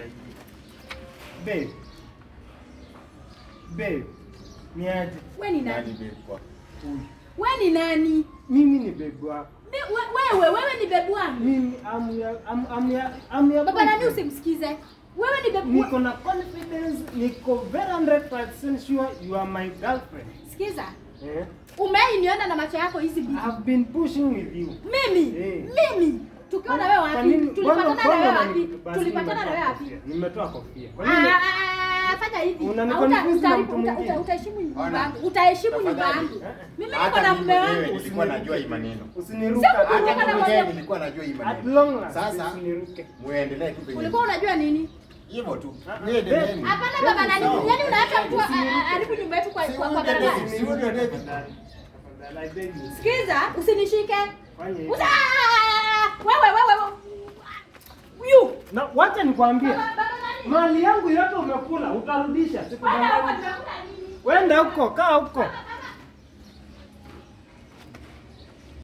Babe. Babe. Ni aje? Wewe ni nani? Babe kwa. Wewe ni nani? Mimi ni babe wako. Wewe ni babe wangu. Mimi amya. Baba nani usimsikize? Wewe ni babe. Niko na confidence, niko very 100% sure you are my girlfriend. Sikiza. Eh? Umeiniona na macho yako hizi bibi. I've been pushing with you. Mimi. Tukiona wewe wapi? Tulipatana na wewe wapi? Tulipatana na wewe wapi? Nimetoa kofia. Kwa nini? Fanya hivi. Utaheshimu nyumba yangu. Utaheshimu nyumba yangu. Mimi niko na mume wangu. Nilikuwa najua hii maneno. Usiniruka. Hata mwenyewe nilikuwa najua hii maneno. Sasa usiniruke. Muendelee tu penye. Ulikuwa unajua nini? Hivyo tu. Niendelee. Hapana baba nani? Yaani unaacha mtu aribu nyumba yetu kwa barabara. Sikiza, usinishike. Wewe. Na wacha nikwambie. Mali yangu yote umekula, utarudisha. Sikudanganya. Wenda huko, kaa huko.